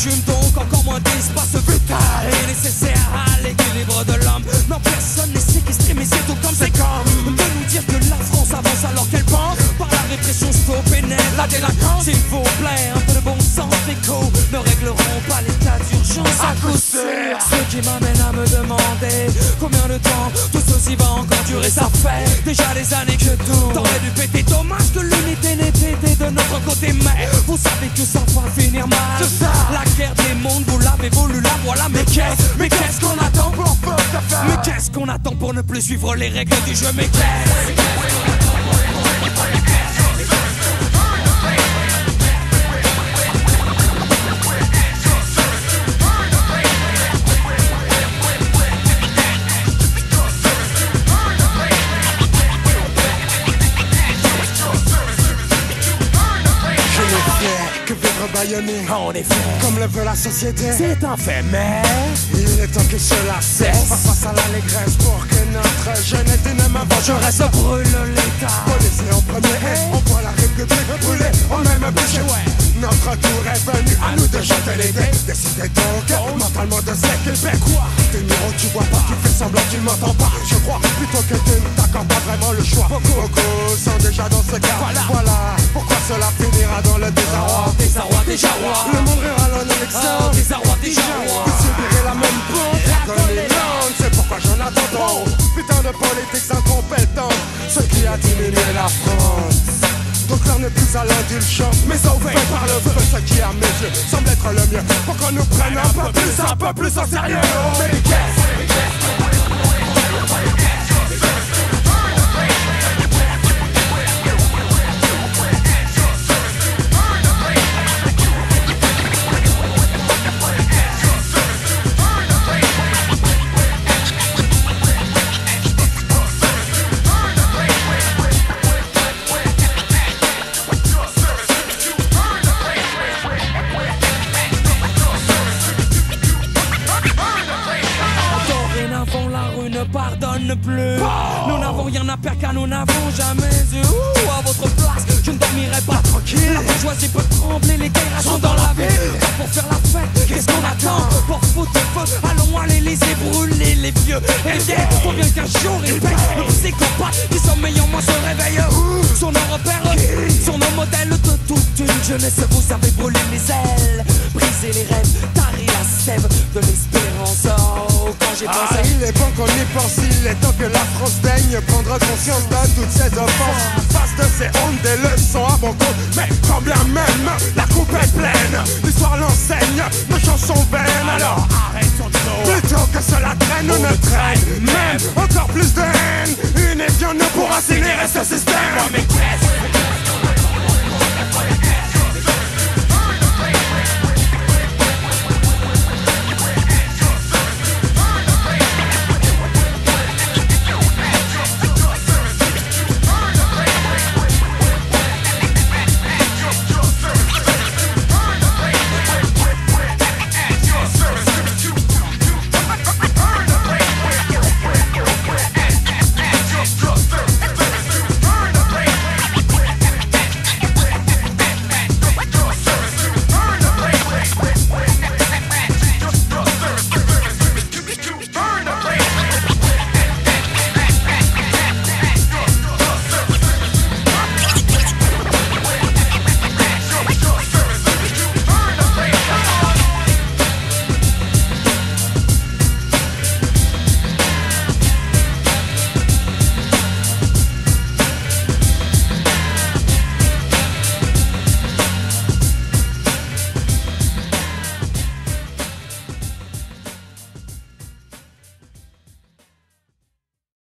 fume donc encore moins d'espace vital est nécessaire à l'équilibre de l'homme. Non, personne n'est séquestré, mais c'est tout comme c'est comme de nous dire que la France avance alors qu'elle pense par la répression stopper la délinquance. S'il vous plaît, un peu de bon sens écho ne régleront pas l'état d'urgence à coup sûr. Ce qui m'amène à me demander combien de temps tout ceci va encore durer. Ça fait déjà des années que tout t'aurais dû péter. Dommage que l'unité n'ait été de notre côté, mais vous savez que ça va finir mal. La guerre des mondes, vous l'avez voulu, la voilà. Mais qu'est-ce qu'on attend pour Mais qu'est-ce qu'on attend pour ne plus suivre les règles du jeu? Mais que vivre bâillonné, en effet, comme le veut la société, c'est un fait, mais il est temps que cela cesse. Face à l'allégresse pour que notre jeunesse d'une main vengeresse brûle l'État. Policier en premier, on voit la République brûler, on aime bouger. Notre tour est venu, à nous de jeter les dés. Décidez donc mentalement de ce Québec. T'es numéro, tu vois pas, tu fais semblant, tu ne m'entends pas. Je crois plutôt que tu ne t'accordes pas vraiment le choix. Beaucoup sont déjà dans ce cas. Voilà pourquoi cela finira dans le désarroi. Désarroi, déjà roi. Le monde rira en élection. Désarroi, déjà roi. Vous subirez la même bombe. C'est pourquoi j'en attends trop. Putain de politiques incompétents, ce qui a diminué la France. Donc l'heure n'est plus à l'indulgence, mais sauvé par le feu. Ce qui à mes yeux semble être le mieux pour qu'on nous prenne un peu plus en sérieux. Mais pardonne plus. Nous n'avons rien à perdre car nous n'avons jamais eu. À votre place, je ne dormirai pas tranquille. La bourgeoisie peut trembler, les guerres sont dans la ville. Pour faire la fête, qu'est-ce qu'on attend? Pour foutre le feu, allons à l'Élysée brûler les vieux. Et bien, faut bien qu'un jour il paye. Le psychopathe qui sommeille en moi se réveille. Sur nos repères, sur nos modèles de toute une jeunesse. Vous avez brûlé les ailes, brisé les rêves, tari la sève de l'espérance. Oh, quand j'ai pensé, il est bon qu'on y pense, il est temps que la France daigne prendre conscience de toutes ces offenses. Face de ces hontes, des leçons à bon compte, mais quand bien même la coupe est pleine, l'histoire l'enseigne, nos chansons vaines. Alors arrêtons de nous, plutôt que cela traîne, on ne traîne même encore plus de haine. Une évian ne pourra incinérer ce système. Mais qu'est-ce